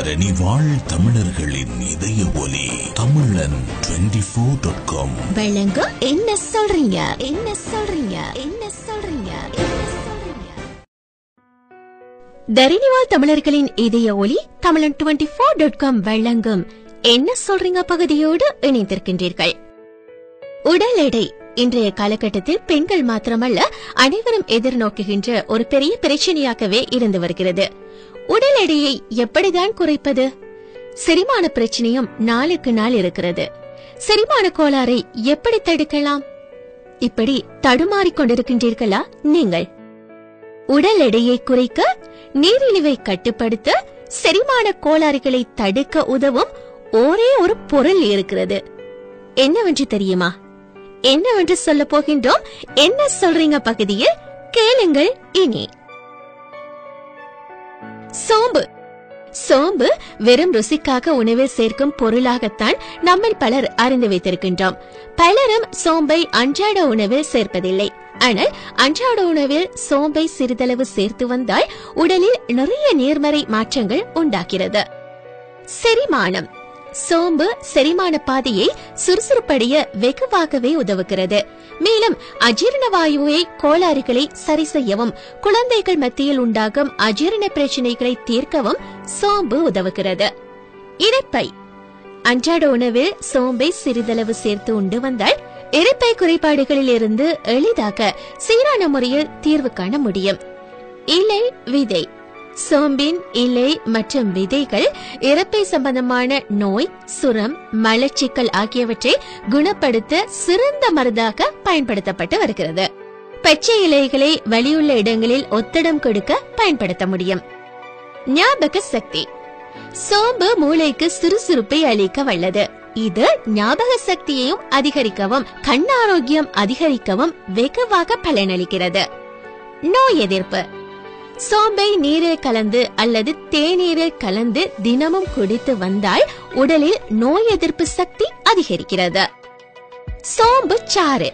தரணி வாழ் தமிழர்களின் இதய ஒலி தமிழன் 24.com வழங்கும் என்ன சொல்றீங்க. தரணி வாழ் தமிழர்களின் இதய ஒலி தமிழன் 24.com வழங்கும் என்ன சொல்றீங்க பகுதியோடு இணைந்திருக்கின்றீர்கள். உடல் எடை இன்றைய காலகட்டத்தில் பெண்கள் மாத்திரமல்ல அனைவரும் எதிர்நோக்குகின்ற ஒரு பெரிய பிரச்சனையாகவே இருந்து வருகிறது. உடல் எடையை எப்படிதான் குறைப்பது? செரிமான பிரச்சனையும் நாளுக்கு நாள் இருக்கிறது. செரிமான கோளாறை எப்படி தடுக்கலாம்? இப்படி தடுமாறிக் கொண்டிருக்கின்றீர்களா நீங்கள்? உடல் எடையை குறைக்க, நீரிழிவை கட்டுப்படுத்த, செரிமான கோளாறுகளை தடுக்க உதவும் ஒரே ஒரு பொருள் இருக்கிறது. என்னவென்று தெரியுமா? என்னவென்று சொல்ல போகின்றோம். என்ன சொல்றீங்க பகுதியில் கேளுங்கள். இனி சோம்பு வெறும் ருசிக்காக உணவில் சேர்க்கும் பொருளாகத்தான் நம்மில் பலர் அறிந்து வைத்திருக்கின்றோம். பலரும் சோம்பை அன்றாட உணவில் சேர்ப்பதில்லை. ஆனால் அன்றாட உணவில் சோம்பை சிறிதளவு சேர்த்து வந்தால் உடலில் நிறைய நேர்மறை மாற்றங்கள் உண்டாகிறது. செரிமானம். சோம்பு செரிமான பாதையை சுறுசுறுப்படைய வெகுவாகவே உதவுகிறது. மேலும் அஜீரண வாயுவை கோளாறுகளை சரி செய்யவும், குழந்தைகள் மத்தியில் உண்டாகும் அஜீரண பிரச்சனைகளை தீர்க்கவும் சோம்பு உதவுகிறது. இரைப்பை. அன்றாட உணவில் சோம்பை சிறிதளவு சேர்த்து உண்டு வந்தால் இரைப்பை குறைபாடுகளில் இருந்து எளிதாக சீரான முறையில் தீர்வு காண முடியும். இலை, விதை. சோம்பின் இலை மற்றும் விதைகள் இரைப்பை சம்பந்தமான நோய், சுரம், மலச்சிக்கல் ஆகியவற்றை குணப்படுத்த சிறந்த மருந்தாக பயன்படுத்தப்பட்டு வருகிறது. பச்சை இலைகளை வலியுள்ள இடங்களில் ஒத்தடம் கொடுக்க பயன்படுத்த முடியும். ஞாபக சக்தி. சோம்பு மூளைக்கு சுறுசுறுப்பை அளிக்க வல்லது. இது ஞாபக சக்தியையும் அதிகரிக்கவும், கண் ஆரோக்கியம் அதிகரிக்கவும் வெகுவாக பலனளிக்கிறது. நோய் எதிர்ப்பு. சோம்பை நீரில் கலந்து அல்லது தேநீரில் கலந்து தினமும் குடித்து வந்தால் உடலில் நோய் எதிர்ப்பு சக்தி அதிகரிக்கிறது. சோம்பு சாறு.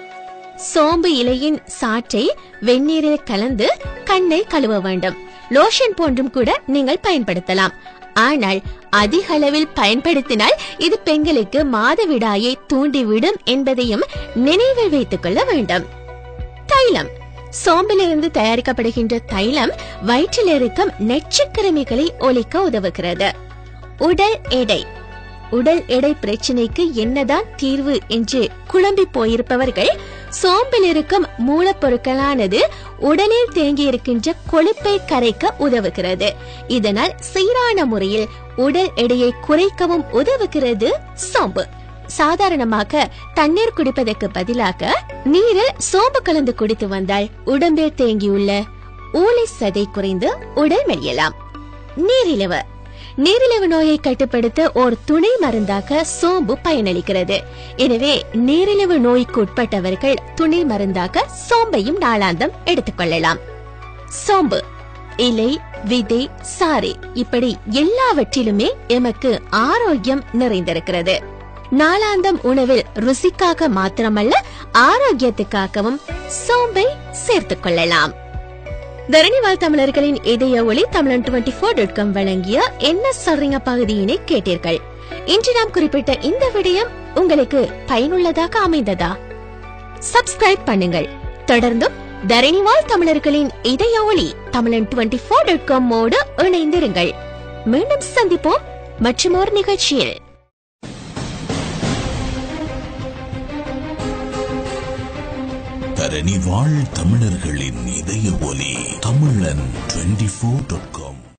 சோம்பு இலையின் சாற்றை வெந்நீரில் கலந்து கண்ணை கழுவ வேண்டும். லோஷன் போன்றும் கூட நீங்கள் பயன்படுத்தலாம். ஆனால் அதிக அளவில் பயன்படுத்தினால் இது பெண்களுக்கு மாதவிடாயை தூண்டிவிடும் என்பதையும் நினைவில் வைத்துக் கொள்ள வேண்டும். தைலம். சோம்பிலிருந்து தயாரிக்கப்படுகின்ற தைலம் வயிற்றில் இருக்கும் நச்சுக்கிருமிகளை ஒழிக்க உதவுகிறது. உடல் எடை. உடல் எடை பிரச்சனைக்கு என்னதான் தீர்வு என்று குழம்பி போயிருப்பவர்கள், சோம்பில் இருக்கும் மூலப்பொருட்களானது உடலில் தேங்கியிருக்கின்ற கொழுப்பை கரைக்க உதவுகிறது. இதனால் சீரான முறையில் உடல் எடையை குறைக்கவும் உதவுகிறது சோம்பு. சாதாரணமாக தண்ணீர் குடிப்பதற்கு பதிலாக நீரில் சோம்பு கலந்து குடித்து வந்தால் உடம்பில் தேங்கியுள்ள ஊளி சதை குறைந்து உடல் மெலியலாம். நீரிழிவு. நீரிழிவு நோயை கட்டுப்படுத்த ஒரு துணை மருந்தாக சோம்பு பயனளிக்கிறது. எனவே நீரிழிவு நோய்க்கு உட்பட்டவர்கள் துணை மருந்தாக சோம்பையும் நாளாந்தம் எடுத்துக்கொள்ளலாம். சோம்பு இலை, விதை, சாறு இப்படி எல்லாவற்றிலுமே எமக்கு ஆரோக்கியம் நிறைந்திருக்கிறது. நாளாந்தம் உணவில் ருசிக்காக மாத்திரமல்ல ஆரோக்கியத்துக்காகவும் சோம்பை சேர்த்துக் கொள்ளலாம். தரணி வாழ் தமிழர்களின் இதய ஒலி தமிழன் 24.com வழங்கிய என்ன சொல்றீங்க பகுதியினை கேட்டீர்கள். இன்று நாம் குறிப்பிட்ட இந்த விடயம் உங்களுக்கு பயனுள்ளதாக அமைந்ததா? சப்ஸ்கிரைப் பண்ணுங்கள். தொடர்ந்தும் தரணி வாழ் தமிழர்களின் இதய ஒலி தமிழன் 24.com ஓடு இணைந்திருங்கள். மீண்டும் சந்திப்போம் மற்றும் ஒரு நிகழ்ச்சியில். தரணி வாழ் தமிழர்களின் இதய ஒலி தமிழன் 24.com